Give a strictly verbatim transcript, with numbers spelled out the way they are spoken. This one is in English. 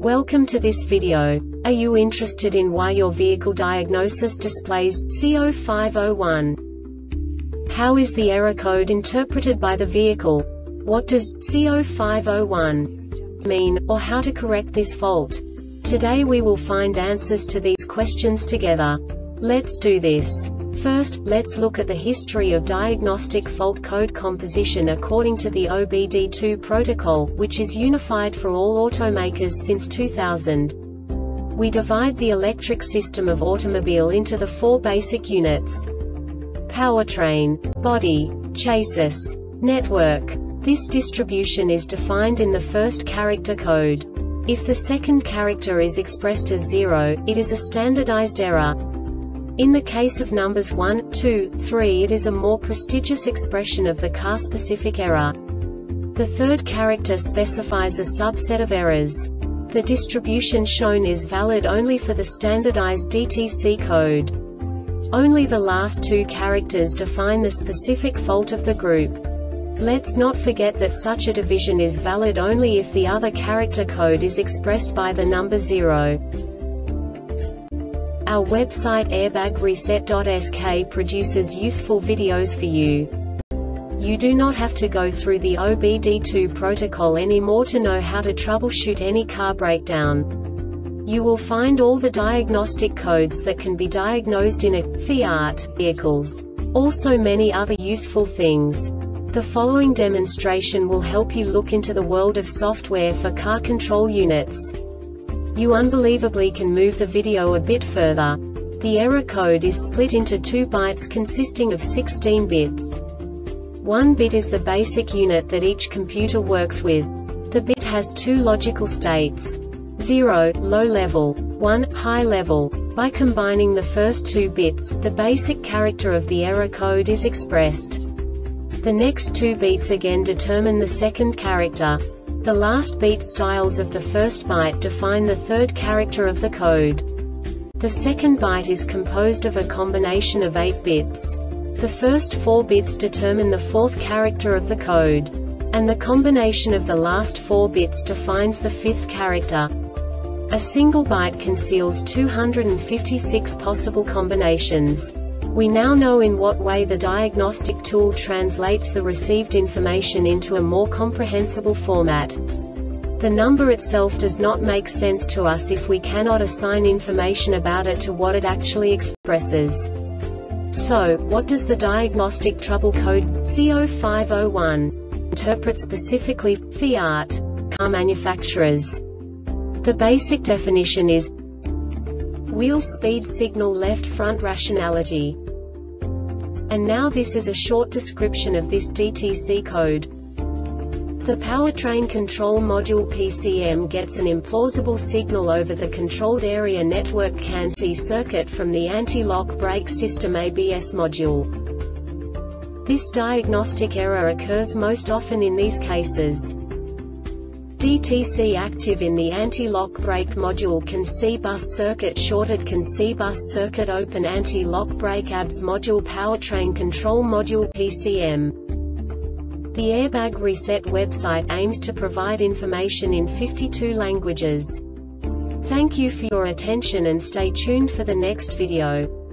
Welcome to this video. Are you interested in why your vehicle diagnosis displays C zero five zero one? How is the error code interpreted by the vehicle? What does C zero five zero one mean, or how to correct this fault? Today we will find answers to these questions together. Let's do this. First, let's look at the history of diagnostic fault code composition according to the O B D two protocol, which is unified for all automakers since two thousand. We divide the electric system of automobile into the four basic units: powertrain, body, chassis, network. This distribution is defined in the first character code. If the second character is expressed as zero, it is a standardized error. In the case of numbers one, two, three, it is a more prestigious expression of the car-specific error. The third character specifies a subset of errors. The distribution shown is valid only for the standardized D T C code. Only the last two characters define the specific fault of the group. Let's not forget that such a division is valid only if the other character code is expressed by the number zero. Our website airbag reset dot S K produces useful videos for you. You do not have to go through the O B D two protocol anymore to know how to troubleshoot any car breakdown. You will find all the diagnostic codes that can be diagnosed in a Fiat vehicles. Also many other useful things. The following demonstration will help you look into the world of software for car control units. You unbelievably can move the video a bit further. The error code is split into two bytes consisting of sixteen bits. One bit is the basic unit that each computer works with. The bit has two logical states: zero, low level, one, high level. By combining the first two bits, the basic character of the error code is expressed. The next two beats again determine the second character. The last beat styles of the first byte define the third character of the code. The second byte is composed of a combination of eight bits. The first four bits determine the fourth character of the code. And the combination of the last four bits defines the fifth character. A single byte conceals two hundred fifty-six possible combinations. We now know in what way the diagnostic tool translates the received information into a more comprehensible format. The number itself does not make sense to us if we cannot assign information about it to what it actually expresses. So, what does the diagnostic trouble code C zero five zero one interpret specifically for Fiat car manufacturers? The basic definition is wheel speed signal left front rationality. And now this is a short description of this D T C code. The powertrain control module P C M gets an implausible signal over the controlled area network C A N C circuit from the anti-lock brake system A B S module. This diagnostic error occurs most often in these cases: D T C active in the anti-lock brake module, C A N C bus circuit shorted, C A N C bus circuit open, anti-lock brake A B S module, powertrain control module P C M. The Airbag Reset website aims to provide information in fifty-two languages. Thank you for your attention and stay tuned for the next video.